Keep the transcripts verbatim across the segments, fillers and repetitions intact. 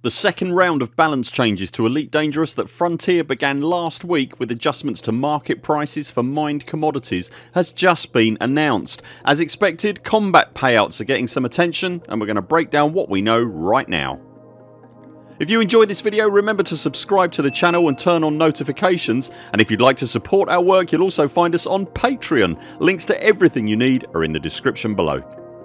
The second round of balance changes to Elite Dangerous that Frontier began last week with adjustments to market prices for mined commodities has just been announced. As expected, combat payouts are getting some attention and we're going to break down what we know right now. If you enjoyed this video, remember to subscribe to the channel and turn on notifications, and if you'd like to support our work you'll also find us on Patreon. Links to everything you need are in the description below.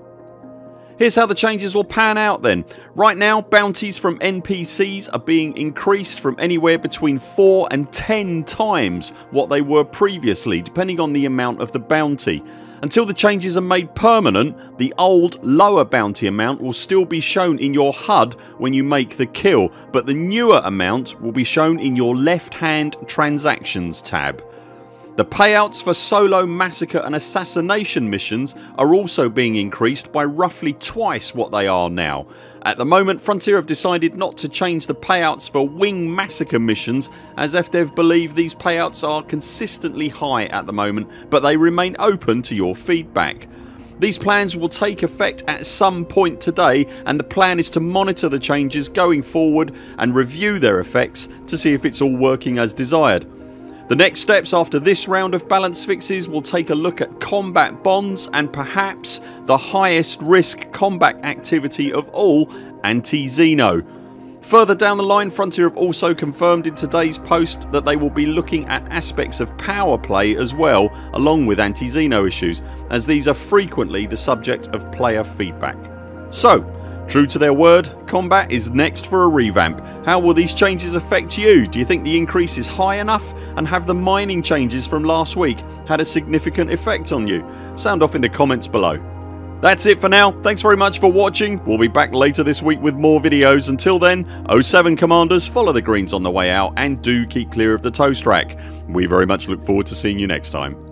Here's how the changes will pan out then. Right now bounties from N P Cs are being increased from anywhere between four and ten times what they were previously, depending on the amount of the bounty. Until the changes are made permanent, the old lower bounty amount will still be shown in your H U D when you make the kill, but the newer amount will be shown in your left hand transactions tab. The payouts for solo massacre and assassination missions are also being increased by roughly twice what they are now. At the moment Frontier have decided not to change the payouts for wing massacre missions, as F dev believe these payouts are consistently high at the moment, but they remain open to your feedback. These plans will take effect at some point today, and the plan is to monitor the changes going forward and review their effects to see if it's all working as desired. The next steps after this round of balance fixes will take a look at combat bonds and perhaps the highest risk combat activity of all, anti-Xeno. Further down the line Frontier have also confirmed in today's post that they will be looking at aspects of power play as well, along with anti-Xeno issues, as these are frequently the subject of player feedback. So true to their word, combat is next for a revamp. How will these changes affect you? Do you think the increase is high enough, and have the mining changes from last week had a significant effect on you? Sound off in the comments below. That's it for now. Thanks very much for watching. We'll be back later this week with more videos. Until then, oh seven commanders, follow the greens on the way out and do keep clear of the toast rack. We very much look forward to seeing you next time.